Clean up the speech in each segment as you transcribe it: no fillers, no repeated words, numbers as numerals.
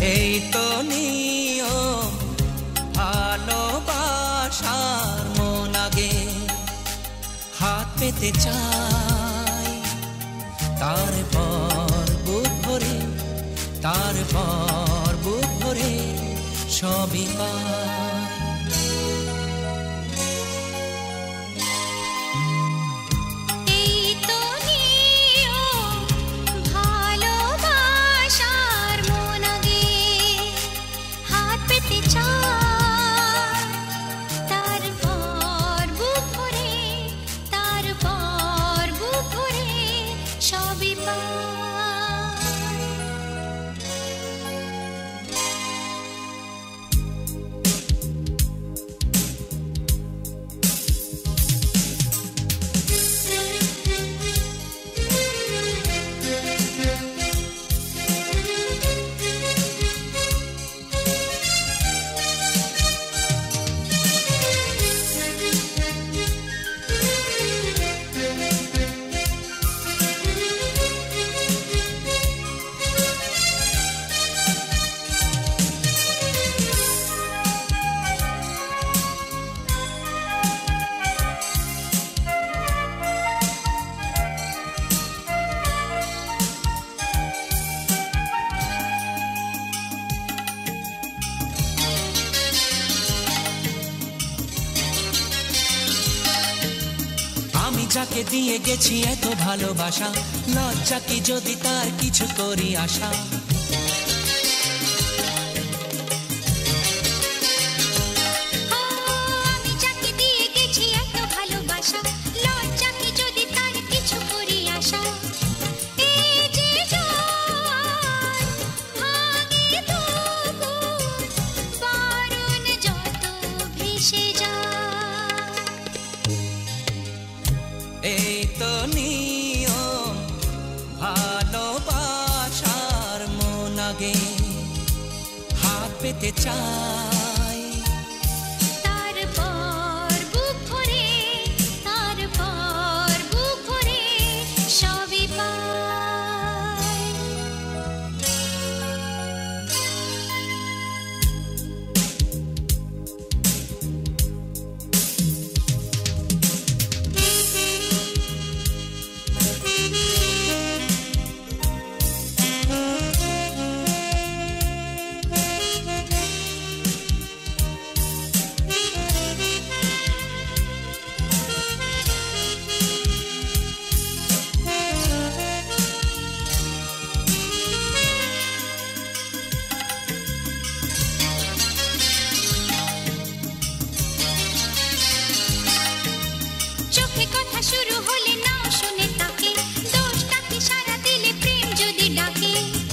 এই তো নিয়ম ভালোবাসার, মন আগে হাত পেতে চাই, তারপর বুক ভরে, তারপর বুক ভরে সবই পাই। যাকে দিয়ে গেছি এত ভালোবাসা, লজ্জা কি যদি তার কিছু করি আশা। আমি যাকে দিয়ে গেছি এত ভালোবাসা, লজ্জা কি যদি তার কিছু করি আশা। এই যে জল ভাঙে তবু বারণ যত ভেসে যায়। এই তো নিয়ম ভালোবাসার, মন আগে হাত পেতে চাই, তারপর বুক ভরে, তারপর বুক ভরে সবই পাই। চোখে কথা শুরু হলে নাও শুনে তাকে, দোষটাকে সারা দিলে প্রেম যদি ডাকে।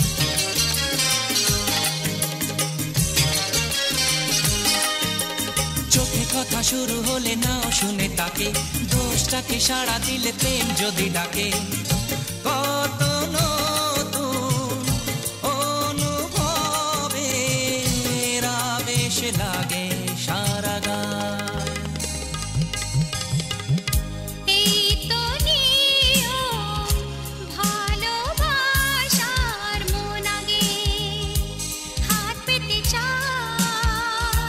চোখে কথা শুরু হলে নাও শুনে তাকে, দোষটাকে সাড়া দিলে প্রেম যদি ডাকে। কত নতুন অনুভবের আবেশ লাগে সারা গায়। এই তো নিয়ম ভালোবাসার, মন আগে হাত পেতে চাই,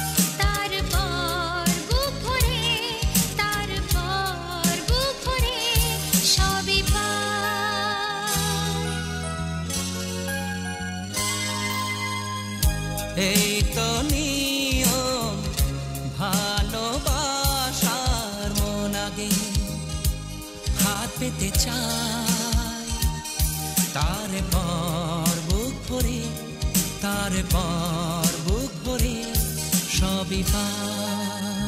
তারপর বুক ভরে, তারপর বুক ভরে সবই পাই। এই তো নিয়ম ভালোবাসার, মন আগে হাত পেতে চাই, তারপর বুক ভরে, তারপর বুক ভরে সবই পাই।